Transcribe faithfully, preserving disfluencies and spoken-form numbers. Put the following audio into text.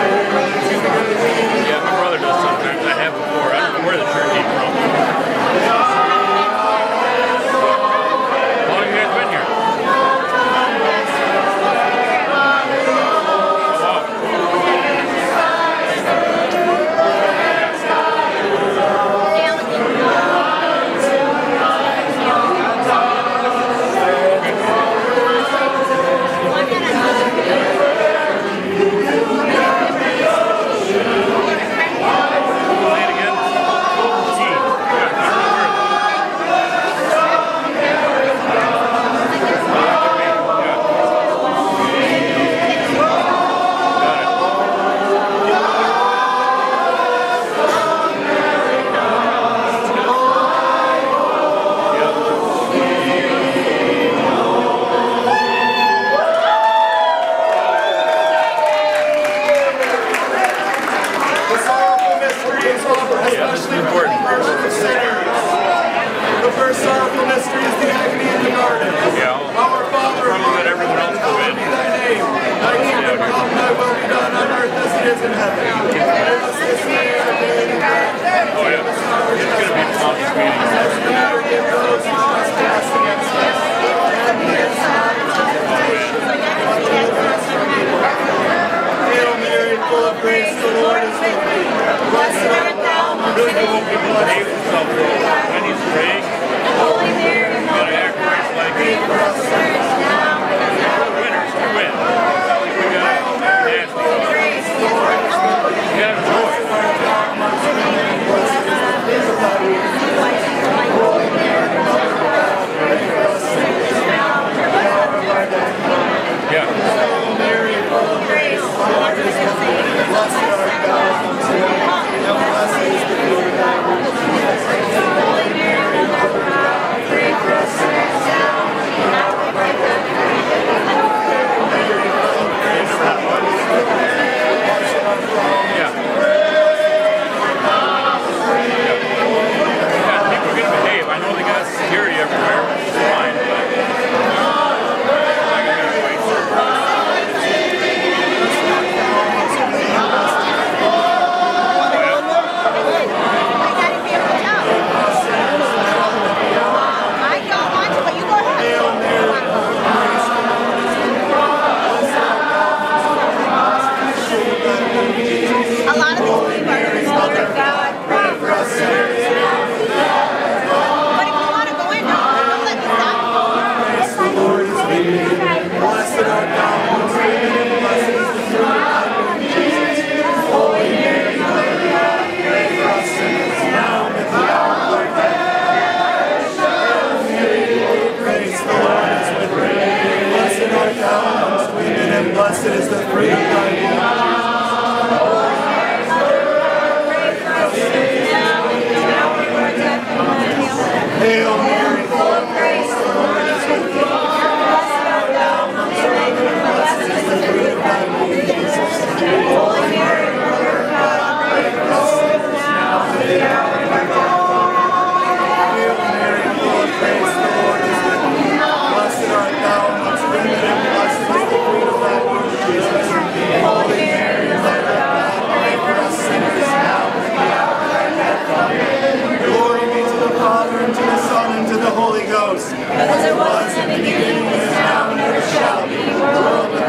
Yeah, my brother does sometimes. I have before. I don't know where the shirt came from. How long have you guys been here? Especially for the person of sinners. The first sorrowful mystery is the agony in the garden. Yeah. Our Father, Probably let everyone else go in. be thy name. Thy kingdom come, thy will be done on earth as it is in heaven. Give us this day our daily bread. Oh yeah. It's going to be the smallest meeting. As we forgive those who trespass against us. And lead us not into temptation, but deliver us from evil. Hail Mary, full of grace, the Lord is with thee. Blessed art thou amongst women, and blessed is the fruit of thy womb. When he's praying, Holy Mary, Mother of God, pray for us sinners now and at the hour of our winners, death. win. We got Hail Mary, full of grace, the Lord is with thee. You got to joy. Blessed art thou amongst women, and blessed is the fruit of thy womb. Holy Mary, Mother of God, pray for us sinners now and at the hour of our death. Yeah. Hail Mary, full of grace, the Lord is with thee. Blessed art thou amongst women, and blessed is the fruit of thy womb. Holy Mary, Mother of God, pray for us sinners now and at the hour of our death. Hail Mary, full of grace, the Lord is with thee. Blessed art thou amongst Yeah. Yeah, people are going to behave. I know they got security everywhere, which is fine, but A lot of these